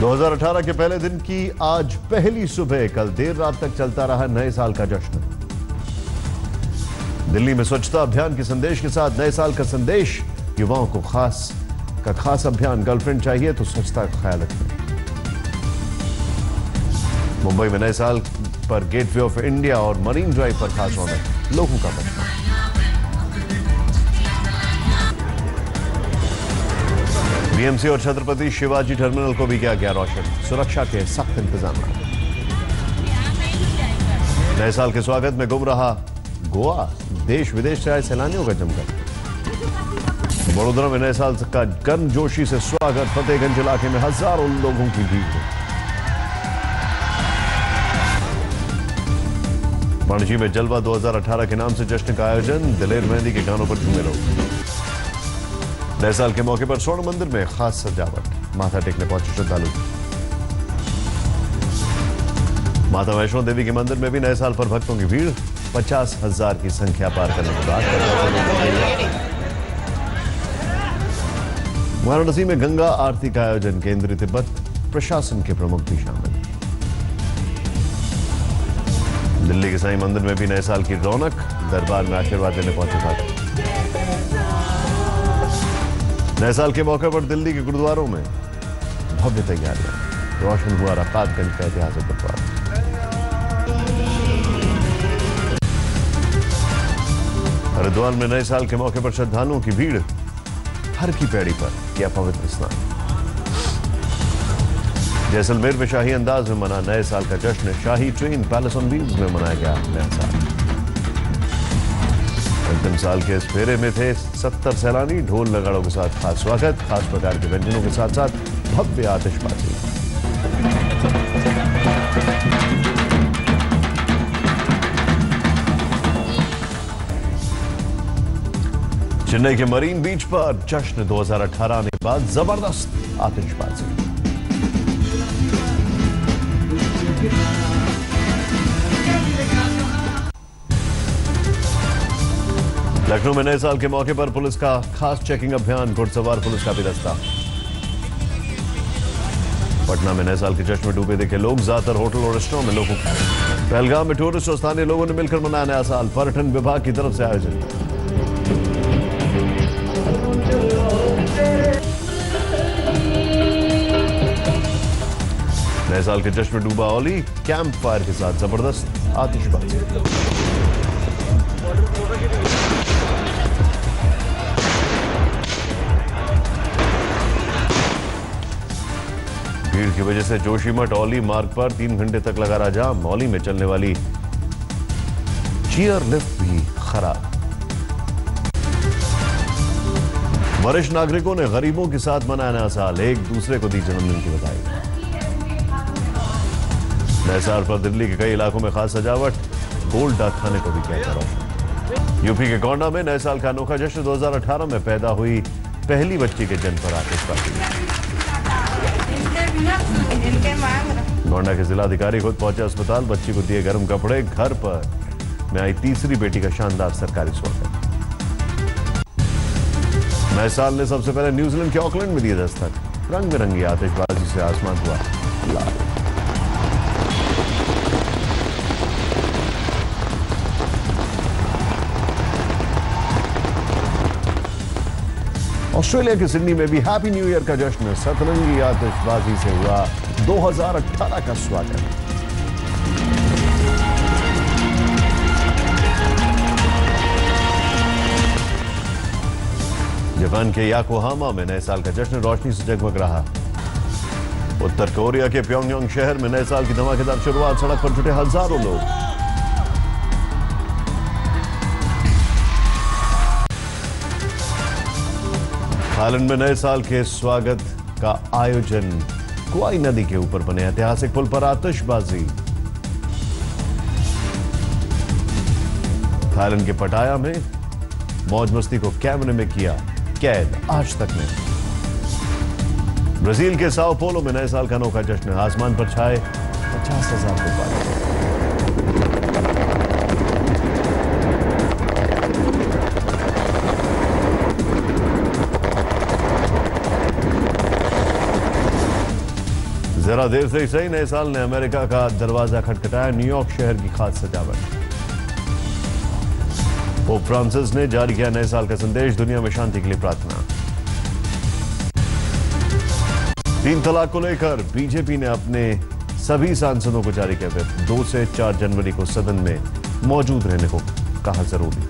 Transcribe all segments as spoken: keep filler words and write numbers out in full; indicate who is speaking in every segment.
Speaker 1: दो हज़ार अठारह के पहले दिन की आज पहली सुबह, कल देर रात तक चलता रहा नए साल का जश्न। दिल्ली में स्वच्छता अभियान के संदेश के साथ नए साल का संदेश, युवाओं को खास का खास अभियान, गर्लफ्रेंड चाहिए तो स्वच्छता का ख्याल रखें। मुंबई में नए साल पर गेटवे ऑफ इंडिया और मरीन ड्राइव पर खास रौनक, लोगों का बचना। बीएमसी और छत्रपति शिवाजी टर्मिनल को भी किया गया रोशन, सुरक्षा के सख्त इंतजाम। नए साल के स्वागत में गुम रहा गोवा, देश विदेश से आए सैलानियों का जमकर। बड़ोदरा में नए साल का गर्मजोशी से स्वागत, फतेहगंज इलाके में हजारों लोगों की भीड़। पणजी में जलवा दो हज़ार अठारह के नाम से जश्न का आयोजन, दिलेर मेहंदी के गानों पर झूमे लोग। नए साल के मौके पर स्वर्ण मंदिर में खास सजावट, माथा टेकने पहुंचे श्रद्धालु। माता वैष्णो देवी के मंदिर में भी नए साल पर भक्तों की भीड़, पचास हजार की संख्या पार करने के बाद वाराणसी में गंगा आरती का आयोजन, केंद्रीय तिब्बत प्रशासन के प्रमुख भी शामिल। दिल्ली के साईं मंदिर में भी नए साल की रौनक, दरबार में आशीर्वाद देने पहुंचे भक्त। नए साल के मौके पर दिल्ली के गुरुद्वारों में भव्य तैयारियां, रोशन हुआ रकातगंज का ऐतिहासिक गुरुद्वारा। हरिद्वार में नए साल के मौके पर श्रद्धालुओं की भीड़, हर की पैड़ी पर किया पवित्र स्नान। जैसलमेर में शाही अंदाज में मना नए साल का जश्न, शाही ट्रेन पैलेस ऑन व्हील्स में मनाया गया नया साल। अंतिम साल के इस फेरे में थे सत्तर सैलानी, ढोल नगाड़ों के साथ खास स्वागत, खास प्रकार के व्यंजनों के साथ साथ भव्य आतिशबाजी। चेन्नई के मरीन बीच पर जश्न दो हज़ार अठारह आने के बाद जबरदस्त आतिशबाजी। लखनऊ में नए साल के मौके पर पुलिस का खास चेकिंग अभियान, घुड़सवार पुलिस का भी दस्ता। पटना में नए साल के जश्न में डूबे देखे लोग, ज्यादातर होटल और रेस्टोरेंट में लोगों। पहलगाम में टूरिस्ट और स्थानीय लोगों ने मिलकर मनाया नया साल, पर्यटन विभाग की तरफ से आयोजन। नए साल के जश्न में डूबा औली, कैंप फायर के साथ जबरदस्त आतिशबाजी। भीड़ की वजह से जोशीमठ औली मार्ग पर तीन घंटे तक लगा रहा जाम, औली में चलने वाली चीयर लिफ्ट भी खराब। वरिष्ठ नागरिकों ने गरीबों के साथ मनाया नया साल, एक दूसरे को दी जन्मदिन की बधाई। नए साल पर दिल्ली के कई इलाकों में खास सजावट, गोल्ड डाक खाने को भी किया रोशन। यूपी के गोंडा में नए साल का अनोखा जश्न, दो हज़ार अठारह में पैदा हुई पहली बच्ची के जन्म पर आतिशबाजी। गोंडा के जिलाधिकारी खुद पहुंचे अस्पताल, बच्ची को दिए गर्म कपड़े, घर पर में आई तीसरी बेटी का शानदार सरकारी स्वागत। नए साल ने सबसे पहले न्यूजीलैंड के ऑकलैंड में दिए दस्तक, रंग बिरंगी आतिशबाजी से आसमान हुआ लाल। ऑस्ट्रेलिया के सिडनी में भी हैप्पी न्यू ईयर का जश्न, सतरंगी आतिशबाजी से हुआ दो हज़ार अठारह का स्वागत। जापान के याकोहामा में नए साल का जश्न रोशनी से जगमग रहा। उत्तर कोरिया के प्योंगयांग शहर में नए साल की धमाकेदार शुरुआत, सड़क पर जुटे हजारों लोग। थाईलैंड में नए साल के स्वागत का आयोजन, कुआई नदी के ऊपर बने ऐतिहासिक पुल पर आतिशबाजी। थाईलैंड के पटाया में मौज मस्ती को कैमरे में किया कैद, आज तक में। ब्राजील के साओ पोलो में नए साल का अनोखा जश्न, आसमान पर छाए पचास हजार गुब्बारे। जरा देर से ही सही, नए साल ने अमेरिका का दरवाजा खटखटाया। न्यूयॉर्क शहर की खास सजावट। पोप फ्रांसिस ने जारी किया नए साल का संदेश, दुनिया में शांति के लिए प्रार्थना। तीन तलाक को लेकर बीजेपी ने अपने सभी सांसदों को जारी किया व्हिप। दो से चार जनवरी को सदन में मौजूद रहने को कहा जरूरी।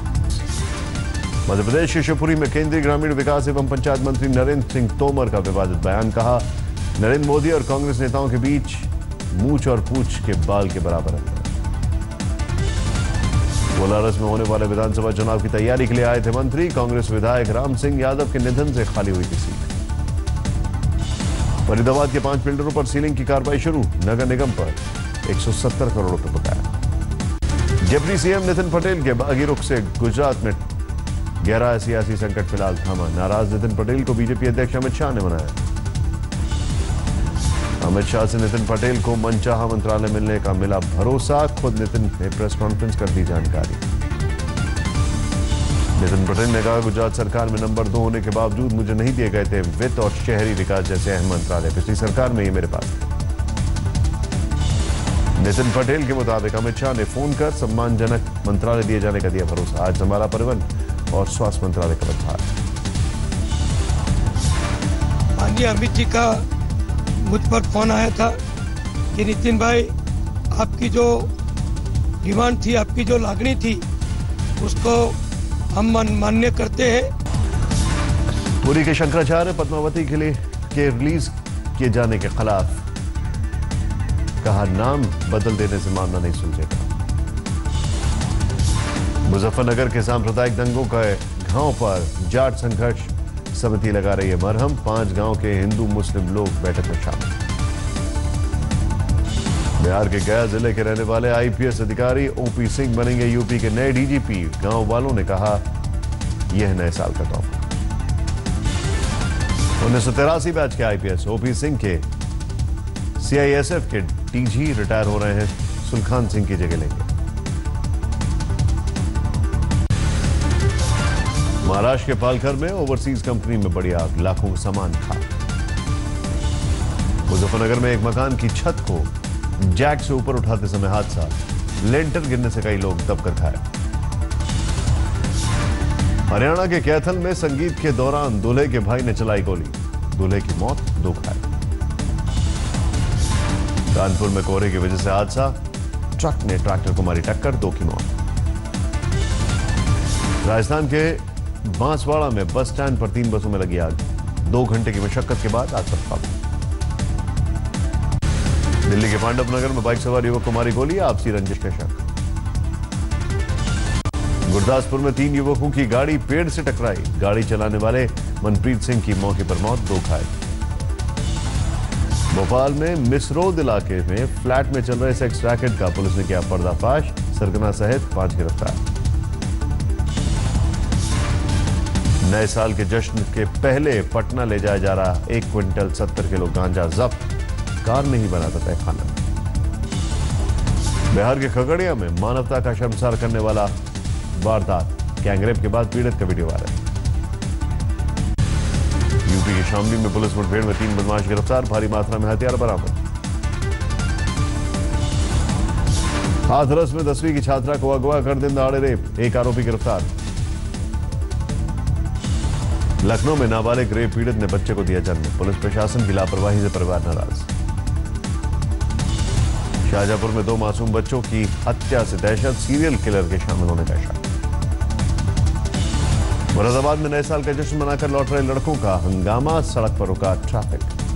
Speaker 1: मध्य प्रदेश के शिवपुरी में केंद्रीय ग्रामीण विकास एवं पंचायत मंत्री नरेंद्र सिंह तोमर का विवादित बयान। कहा, नरेंद्र मोदी और कांग्रेस नेताओं के बीच मूछ और पूछ के बाल के बराबर अंतर। कोलारस में होने वाले विधानसभा चुनाव की तैयारी के लिए आए थे मंत्री। कांग्रेस विधायक राम सिंह यादव के निधन से खाली हुई थी सीट। फरीदाबाद के पांच बिल्डरों पर सीलिंग की कार्रवाई शुरू। नगर निगम पर एक सौ सत्तर करोड़ रुपए बकाया। डिप्टी सीएम नितिन पटेल के बागी रुख से गुजरात में गहरा सियासी संकट फिलहाल थमा। नाराज नितिन पटेल को बीजेपी अध्यक्ष अमित शाह ने मनाया। अमित शाह से नितिन पटेल को मनचाहा मंत्रालय मिलने का मिला भरोसा। खुद नितिन ने प्रेस कॉन्फ्रेंस कर दी जानकारी। नितिन पटेल ने कहा, गुजरात सरकार में नंबर दो होने के बावजूद मुझे नहीं दिए गए थे वित्त और शहरी विकास जैसे अहम मंत्रालय। पिछली सरकार में ये मेरे पास थे। नितिन पटेल के मुताबिक अमित शाह ने फोन कर सम्मानजनक मंत्रालय दिए जाने का दिया भरोसा। आज संभाला परिवहन और स्वास्थ्य मंत्रालय का पदभार।
Speaker 2: माननीय अमित जी का मुझ पर फोन आया था कि नितिन भाई, आपकी जो डिमांड थी, आपकी जो लागणी थी, उसको हम मान्य करते हैं।
Speaker 1: पुरी के शंकराचार्य पद्मावती के लिए के रिलीज किए जाने के खिलाफ कहा, नाम बदल देने से मामला नहीं सुलझेगा। मुजफ्फरनगर के सांप्रदायिक दंगों का घाव पर जाट संघर्ष समिति लगा रही है मरहम। पांच गांव के हिंदू मुस्लिम लोग बैठक में शामिल। बिहार के गया जिले के रहने वाले आईपीएस अधिकारी ओपी सिंह बनेंगे यूपी के नए डीजीपी। गांव वालों ने कहा, यह नए साल का तोहफा। उन्नीस सौ तिरासी बैच के आईपीएस ओपी सिंह के सीआईएसएफ के डीजी रिटायर हो रहे हैं। सुलखान सिंह की जगह लेंगे। महाराष्ट्र के पालघर में ओवरसीज कंपनी में बड़ी आग, लाखों का सामान खाक। मुजफ्फरनगर में एक मकान की छत को जैक से ऊपर उठाते समय हादसा, लेंटर गिरने से कई लोग दबकर घायल। हरियाणा के कैथल में संगीत के दौरान दूल्हे के भाई ने चलाई गोली, दूल्हे की मौत, दो घायल। कानपुर में कोहरे की वजह से हादसा, ट्रक ने ट्रैक्टर को मारी टक्कर, दो की मौत। राजस्थान के बांसवाड़ा में बस स्टैंड पर तीन बसों में लगी आग, दो घंटे की मशक्कत के बाद आग पर काबू। दिल्ली के पांडव नगर में बाइक सवार युवक को मारी गोली, आपसी रंजिश का शक। गुरदासपुर में तीन युवकों की गाड़ी पेड़ से टकराई, गाड़ी चलाने वाले मनप्रीत सिंह की मौके पर मौत, दो घायल। भोपाल में मिसरोद इलाके में फ्लैट में चल रहे सेक्स रैकेट का पुलिस ने किया पर्दाफाश, सरगना सहित पांच गिरफ्तार। नए साल के जश्न के पहले पटना ले जाया जा रहा एक क्विंटल सत्तर किलो गांजा जब्त, कार नहीं बनाता तहखाना। बिहार के खगड़िया में मानवता का शर्मसार करने वाला वारदात, गैंगरेप के बाद पीड़ित का वीडियो वायरल। यूपी के शामली में पुलिस मुठभेड़ में तीन बदमाश गिरफ्तार, भारी मात्रा में हथियार बरामद। हाथरस में दसवीं की छात्रा को अगवा कर दिन दहाड़े रेप, एक आरोपी गिरफ्तार। लखनऊ में नाबालिग रेप पीड़ित ने बच्चे को दिया जन्म, पुलिस प्रशासन की लापरवाही से परिवार नाराज। शाहजहांपुर में दो मासूम बच्चों की हत्या से दहशत, सीरियल किलर के शामिल होने का शक। मुरादाबाद में नए साल का जश्न मनाकर लौट रहे लड़कों का हंगामा, सड़क पर रुका ट्रैफिक।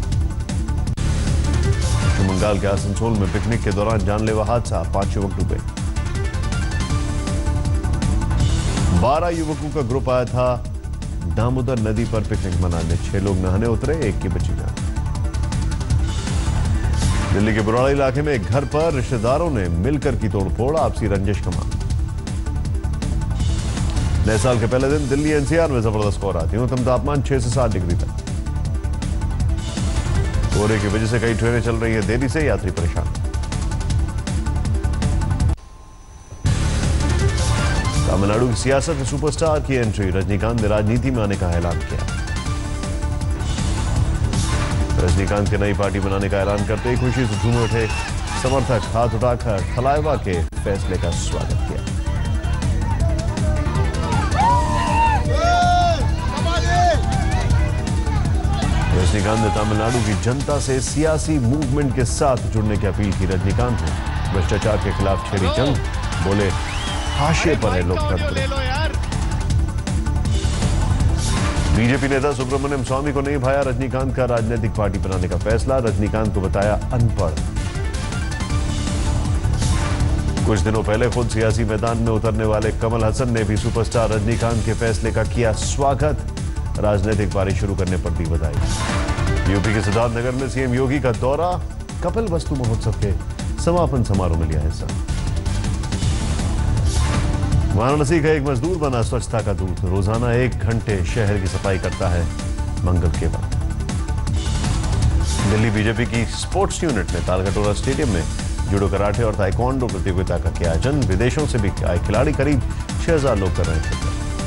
Speaker 1: पश्चिम बंगाल के आसनसोल में पिकनिक के दौरान जानलेवा हादसा, पांच युवक डूबे। बारह युवकों का ग्रुप आया था दामोदर नदी पर पिकनिक मनाने, छह लोग नहाने उतरे, एक की बची जान। दिल्ली के बुराड़ा इलाके में एक घर पर रिश्तेदारों ने मिलकर की तोड़फोड़, आपसी रंजिश का मामला। नए साल के पहले दिन दिल्ली एनसीआर में जबरदस्त कोहरा, न्यूनतम तापमान छह से सात डिग्री तक। कोहरे की वजह से कई ट्रेनें चल रही है देरी से, यात्री परेशान। तमिलनाडु की सियासत में सुपरस्टार की एंट्री, रजनीकांत ने राजनीति में आने का ऐलान किया। रजनीकांत के नई पार्टी बनाने का ऐलान करते ही खुशी से झूम उठे समर्थक। हाथ उठाकर थलाइवा के फैसले का स्वागत किया। रजनीकांत ने तमिलनाडु की जनता से सियासी मूवमेंट के साथ जुड़ने की अपील की। रजनीकांत ने भ्रष्टाचार के खिलाफ छेड़ी जंग, बोले हाशिए पर है लोकतंत्र। बीजेपी नेता सुब्रमण्यम स्वामी को नहीं भाया रजनीकांत का राजनीतिक पार्टी बनाने का फैसला। रजनीकांत को बताया अनपढ़। कुछ दिनों पहले खुद सियासी मैदान में उतरने वाले कमल हसन ने भी सुपरस्टार रजनीकांत के फैसले का किया स्वागत। राजनीतिक पारी शुरू करने पर दी बधाई। यूपी के सिद्धार्थनगर में सीएम योगी का दौरा, कपिल वस्तु महोत्सव के समापन समारोह में लिया हिस्सा। वाराणसी का एक मजदूर बना स्वच्छता का दूत। रोजाना एक घंटे शहर की सफाई करता है मंगल के वक्त। दिल्ली बीजेपी की स्पोर्ट्स यूनिट ने तालकटोरा स्टेडियम में जूडो, कराटे और ताइक्वांडो प्रतियोगिता का किया आयोजन। विदेशों से भी आए खिलाड़ी करीब छह हजार लोग कर रहे थे।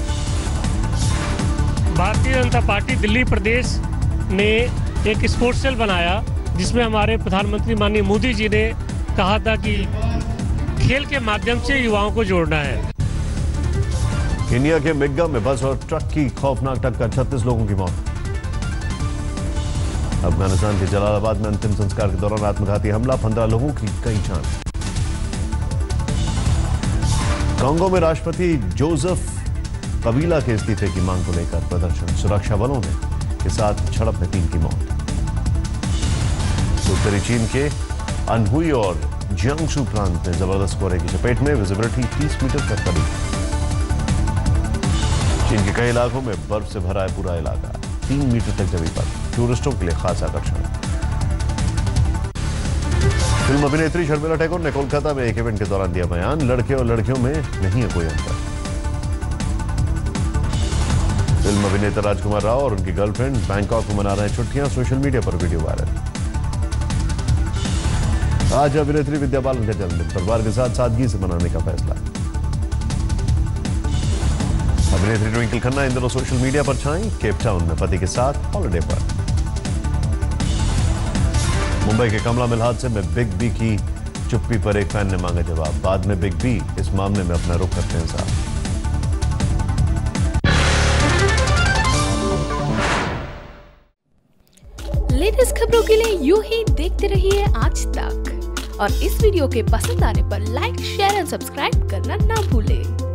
Speaker 3: भारतीय जनता पार्टी दिल्ली प्रदेश ने एक स्पोर्ट्स सेल बनाया, जिसमें हमारे प्रधानमंत्री माननीय मोदी जी ने कहा था कि खेल के माध्यम से युवाओं को जोड़ना है।
Speaker 1: केन्या के मिग्गा में बस और ट्रक की खौफनाक टक्कर, छत्तीस लोगों की मौत। अफगानिस्तान के जलालाबाद में अंतिम संस्कार के दौरान आत्मघाती हमला, पंद्रह लोगों की गई जान। कांगो में राष्ट्रपति जोसेफ कबीला के इस्तीफे की मांग को लेकर प्रदर्शन, सुरक्षा बलों ने के साथ झड़प में तीन की मौत। उत्तरी चीन के अनहुई और जियांगसू प्रांत में जबरदस्त कोहरे की चपेट में, विजिबिलिटी तीस मीटर तक करीब। चीन के कई इलाकों में बर्फ से भरा है पूरा इलाका, तीन मीटर तक जमी बर्फ, टूरिस्टों के लिए खास आकर्षण। फिल्म अभिनेत्री शर्मिला टैगोर ने कोलकाता में एक इवेंट के दौरान दिया बयान, लड़के और लड़कियों में नहीं है कोई अंतर। फिल्म अभिनेता राजकुमार राव और उनकी गर्लफ्रेंड बैंकॉक में मना रहे हैं छुट्टियां, सोशल मीडिया पर वीडियो वायरल। आज अभिनेत्री विद्या बालन का जन्मदिन, परिवार के साथ सादगी से मनाने का फैसला। अभिनेत्री ट्विंकल खन्ना इन दिनों सोशल मीडिया पर छाई, केप टाउन में पति के साथ हॉलिडे पर। मुंबई के कमला मिल हादसे में बिग बी की चुप्पी पर एक फैन ने मांगा जवाब, बाद में बिग बी इस मामले में अपना रुख करते हैं साहब।
Speaker 4: लेटेस्ट खबरों के लिए यूं ही देखते रहिए आज तक, और इस वीडियो के पसंद आने पर लाइक, शेयर और सब्सक्राइब करना ना भूलें।